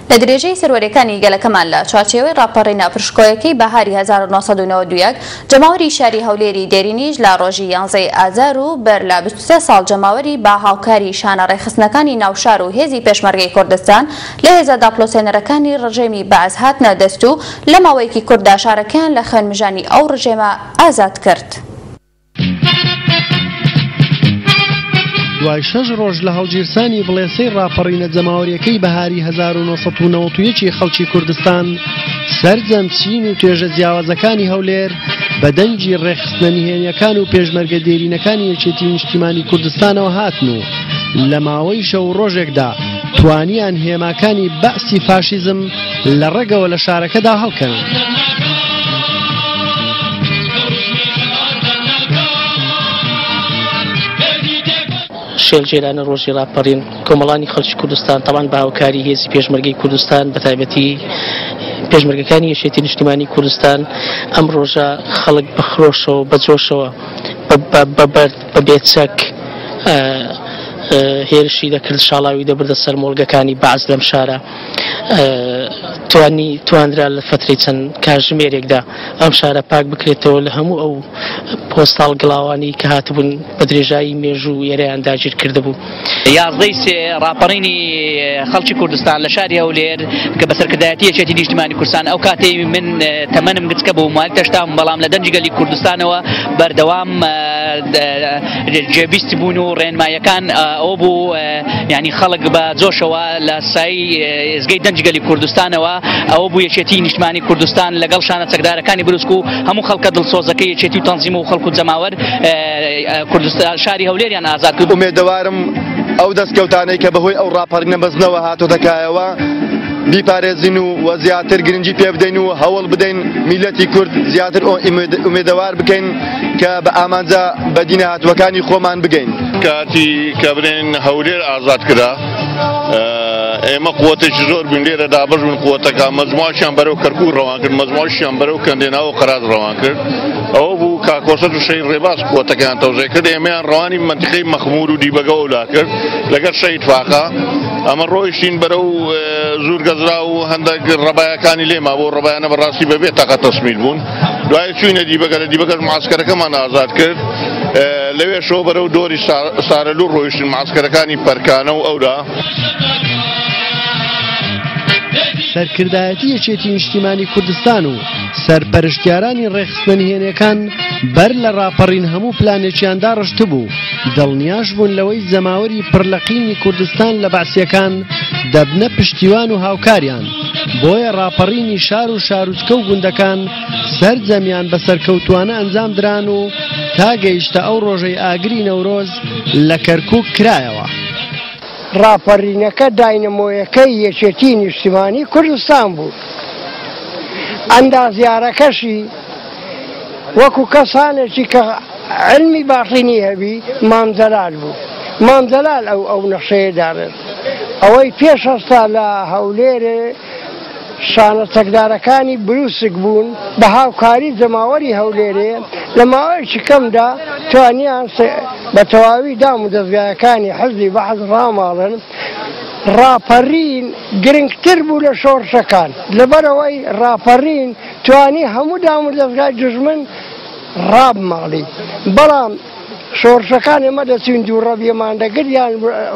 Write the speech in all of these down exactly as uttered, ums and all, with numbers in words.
لە درێژەی سەروەریەکانی گەلەکەمان لە چوارچێوەی ڕاپەڕینە پشکۆیەکەی بەهاری هەزار و نۆسەد و نەوەت و یەک جەماوەری شاری هەولێری دێرینیش لە ڕۆژی یانزەی ئازار و بەر لە بیست و سێ ساڵ جەماوەری با هاوکاری شانە ڕێخستنەکانی ناوشار و هێزی پێشمەرگەی کوردستان لە هێزە داپلۆسێنەرەکانی ڕژێمی بەعز هاتنە دەست و لە ماوەیەکی کووردا شارەکەیان لە خوێنمژانی ئەو ڕژێمە ئازاد کرد. دوای شەش ڕۆژ لە هەڵگیرسانی بڵێسەی ڕاپەڕینە جەماوەریەکەی بەهاری هەزار و نۆسەد و نەوەت و یەک خەڵکی کوردستان سەرجەم چین و توێژە جیاوازەکانی هەولێر بە دەنگی ڕێخستنە نهێنیەکان و پێشمەرگە دێرینەکانی یەکێتی نیشتیمانی کوردستانەوە هاتن و لە ماوەی شەو ڕۆژێکدا توانیان هێماکانی بەعسی فاشیزم لە ڕێگەوە لە شارەکەدا هەڵکەن. شێلجێرانە ڕۆژی ڕاپەڕین کۆمەڵانی خەڵکی کوردستان تاوان بە هاوکاری هێزی پێشمەرگەی کوردستان بە تایبەتی پێشمەرگەکانی یەکێتی نیشتیمانی کوردستان ئەم ڕۆژە خەڵک بەخرۆشەوە بەجۆشەوە بە بێچەک هێرشی دەکرد شاڵاوی دەبردە سەر مۆڵگەکانی بەعز لەم شارە توانی تواندرا لە فترەی چەند کاتژمێرێکدا ئەم شارە پاک بکرێتەوە لە هەموو ئەو پۆستاڵ گڵاوانی کە هاتبوون بە درێژایی مێژوو یێرەیان داگیر کردبوو. یازدەی سێ ڕاپەڕینی خەڵکی کوردستان لە شاری هەولێر کە بەسەرکردایەتی یەکێتی نیشتیمانی کوردستان ئەو کاتەی من تەمەنم گچکە بوو مالی تەشتام بەڵام لە دەنجی گەلی کوردستانەوە بەردەوام جێبیستی بوون و ڕێنمایەکان ئەوە بوو ینی خەڵک بە جۆشەوە لە سایی ئێزگەی دەنجی گەلی کوردستانەوە ئەوە بوو یەکێتی نیشتیمانی کوردستان لەگەڵ شانە چەکدارەکانی بروسک و هەموو خەڵکە دڵسۆزەکەی یەکێتی و تەنزیم و خەڵک و جەماوەر کوردستان شاری هەولێریان ئازاد کرد. ئومێدەوارم ئەو دەستکەوتانەی کە بەهۆی ئەو ڕاپەڕینە بەزنەوە هاتۆ دەکایەوە بیپارێزین و وە زیاتر گرنگی پێ بدەین و هەوڵ بدەین میلەتی کورد زیاتر ئومێدەوار بکەین کە بە ئامانجا بەدینە هاتووەکانی خۆمان بگەین. کاتی کە برێن هەولێر ئازاد کرا ئێمە قووەتێکی زۆر بوون لێرە دابەش بوون قووەتەکە مەجموعەشیان بەرەو کەرکوور ڕەوان کرد مەجموعەشیان بەرەو کەندێناوە قەراز ڕەوان کرد ئەوە بوو کاکۆسەد و شەید ڕێباز قووەتەکەیان تەوزێ کرد ئێمەیان ڕەوانی منتیقەی مەخمور و دیبەگە ولا کرد لەگەر شەید فاقا ئەمە ڕۆیشتین بەرەو زور گەزرا و هەندێک ڕەبایەکانی لێما بۆ ڕەبایانە بەڕاستی بەبێ تاقە تەسمیل بوون دوای چوینە دیبەگە لە دیبەگەش معسکەرەکەمان ئازاد کرد لەوێ شۆ بەرەو دۆری سارەلوو ڕۆیشتن معسکەرەکانی پەرکانە و ئەودا سەرکردایەتی یەکێتی نیشتیمانی کوردستان و سەرپەرشتیارانی ڕێخستنە نهێنیەکان بەر لە ڕاپەڕین هەموو پلانێکیاندا ڕشت بوو دڵنیاش بوون لەوەی زەماوەری پڕلەقینی کوردستان لە بەعسیەکان دەبنە پشتیوان و هاوکاریان بۆیە ڕاپەڕینی شار و شاروچکە و گوندەکان سەرجەمیان بە سەرکەوتوانە ئەنجام دران و تا گەیشتە ئەو ڕۆژەی ئاگری نەورۆز لە کەرکووک کرایەوە. ڕاپەڕینەکە داینەمۆیەکەی یەکێتی نیشتیمانی کوردستان بوو. ئەندازیارەکەشی وەکو کەسانێکی کە علمی باقینی هەبی مامجەلال بوو. مامجەلال ئەو ئەو نەخشەیە دارێت ئەوەی پێش هەستا لە هەولێرێ شانە چەکدارەکانی بروسک بوون بە هاوکاری جەماوەری هەولێرێ لە ماوەیەکی کەمدا توانیان بە تەواوی دام و دەستگایەکانی حەزبی بەعز ڕاماڵن. ڕاپەڕین گرنگتر بوو لە شۆڕشەکان لەبەرەوەی ڕاپەڕین توانی هەموو دام و دەستگای دژمن ڕابماڵی بەڵام شۆڕشەکان ئێمە دەچین دوو ڕەبیەمان دەگرت یان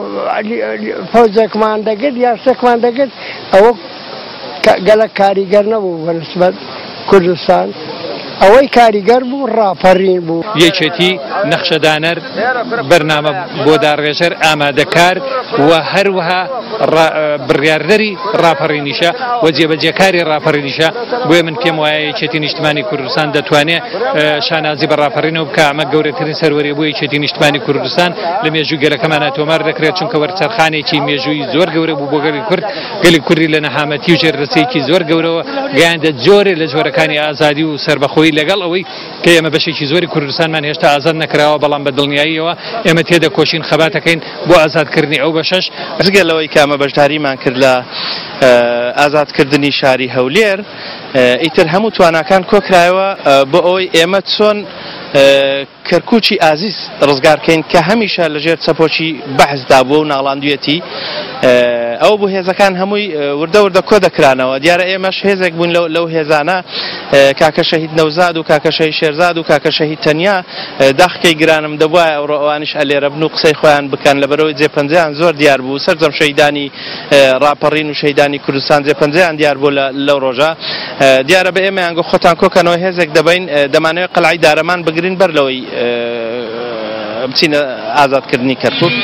فەوزێکمان دەگرت یان شتێکمان دەگرت ئەوە گەلک کاریگەر نەبوو بەنسبەت کوردستان ئەوەی کاریگەر بوو ڕاپەڕین بوو. یەکێتی نەخشەدانەر بەرنامە بۆ داڕێژەر ئامادەکار و هەروەها بڕیاردەری ڕاپەڕینیشە و جێبەجێکاری ڕاپەڕینیشە بۆیە من پێم وایە یەکێتی نیشتیمانی کوردستان دەتوانێت شانازی بە ڕاپەڕینەوە بکە ئەمە گەورەترین سەروەریە بۆ یەکێتی نیشتیمانی کوردستان لە مێژووی گەلەکەمانە تۆمار دەکرێت چونکە وەرچەرخانێکی مێژووی زۆر گەورە بوو بۆ گەلی کورد گەلی کوردی لە نەهامەتی و ژێررسەیەکی زۆر گەورەوە گەیاندە جۆرێ لە جۆرەکانی ئازادی و سەربەخۆیی لەگەڵ ئەوەی کە ئێمە بەشێکی زۆری کوردستانمان هێشتا ئازاد نەکراوە بەڵام بە دڵنیاییەوە ئێمە تێدە کۆشین خەباتەکەین بۆ ئازادکردنی ئەو بەشەش ڕگەلەوەی کامە بەشداریمان کرد لە ئازادکردنی شاری هەولێر ئیتر هەموو تواناکان کۆکرایەوە بۆ ئەوەی ئێمە چۆن کەرکووکی ئازیز ڕزگارکەین کە هەمیشە لەژێر چەپۆکی بەحثدا بووە و ناڵاندوێتی ئەو بوو هێزەکان هەمووی وردە وردە کۆ دەکرانەوە دیارە ئێمەش هێزێک بوون لەو هێزانە کاکە شەهید نەوزاد و کاکە شەهید شێرزاد و کاکە شەهید تەنیا داخکەی گرانم دەبووە ئەوڕۆ ئەوانش ئەلێرە بن و قسەی خۆیان بکەن لەبەرەوەی جێپەنجەیان زۆر دیار بوو سەرجەم شەیدانی ڕاپەڕین و شەیدانی کوردستان جێپەنجەیان دیار بوو لەو ڕۆژە دیارە بە ئێمە یانگە خۆتان کۆکەنەوە هێزێک دەبین دەمانەوێت قەلعی دارەمان بگرین بەر لەوەی بچینە ئازادکردنی کەرکووک.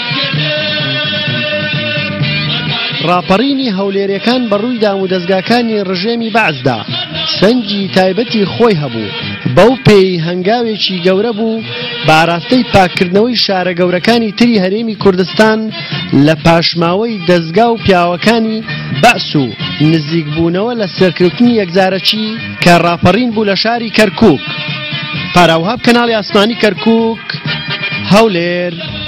ڕاپەڕینی هەولێریەکان بەڕووی دام و دەستگاکانی ڕژێمی بەعزدا سەنجی تایبەتی خۆی هەبوو بەو پێی هەنگاوێکی گەورە بوو باراستەی پاکردنەوەی شارە گەورەکانی تری هەرێمی کوردستان لە پاشماوەی دەستگا و پیاوەکانی بەعس و نزیکبوونەوە لە سەرکەوتنی یەکجارەکی کە ڕاپەڕین بوو لە شاری کەرکووک. پاراوهاب کەناڵی ئاسمانی کەرکووک، هەولێر.